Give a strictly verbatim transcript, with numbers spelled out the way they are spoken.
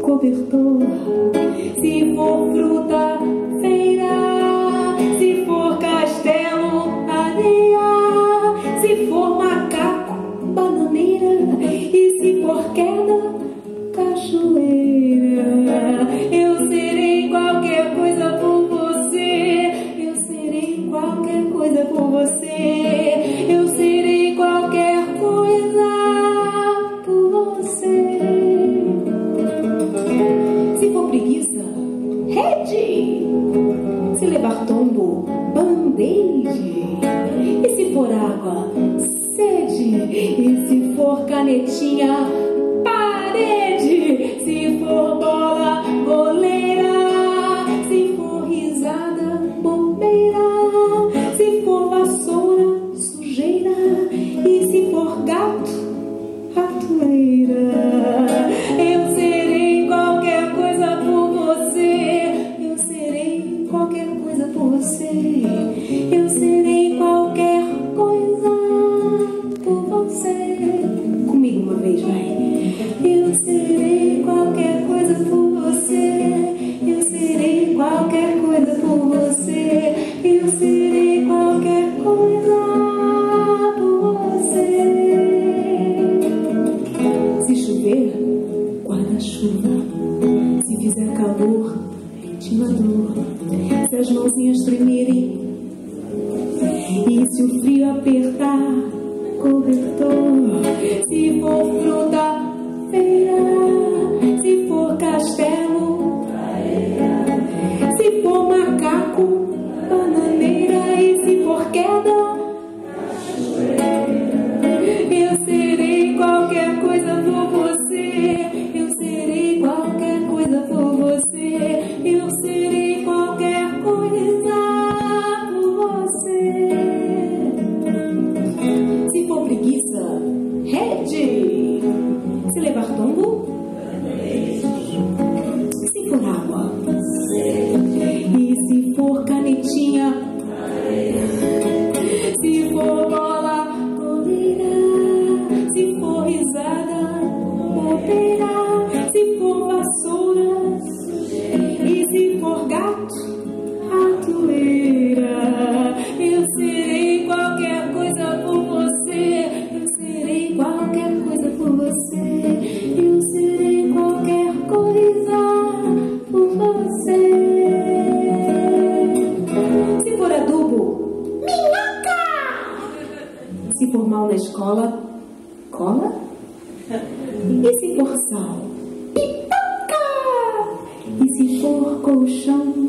cobertor. Se for fruta, feira. Se for castelo, areia. Se for macaco, bananeira. E se for queda, cachoeira. Eu serei qualquer coisa por você. Eu serei qualquer coisa por você. Eu serei qualquer coisa por você. Se for preguiça, rede. Se levar tombo, band-aid. E se for água, sede. E se for canetinha, parede. Se for bola, goleira. Se for risada, bobeira. Se for vassoura, sujeira. E se for gato, ratoeira. Eu serei qualquer coisa por você. Eu serei qualquer coisa por você. Eu serei qualquer coisa por você. Comigo uma vez, vai. Eu serei qualquer coisa por você. Eu serei qualquer coisa por você. Eu serei qualquer coisa por você. Se chover, guarda-chuva. Se fizer calor, ventilador. Se as mãozinhas tremerem e se o frio apertar, cobertor. Se for fruta, feira. Se for castelo, areia. Se for macaco, bananeira. E se for queda, eu serei qualquer coisa por você. Eu serei qualquer coisa por você. Eu serei qualquer coisa por você. Se for preguiça, rede. Se levar tombo, se for água, e se for canetinha, se for bola, goleira. Se for risada, bobeira. Se for vassoura, e se for gato, ratoeira. Eu serei qualquer coisa por você. Eu serei qualquer coisa por você. Eu serei qualquer coisa por você. Se for adubo, minhoca. Se for mal na escola, cola. E se for sal, pipoca. E se for colchão,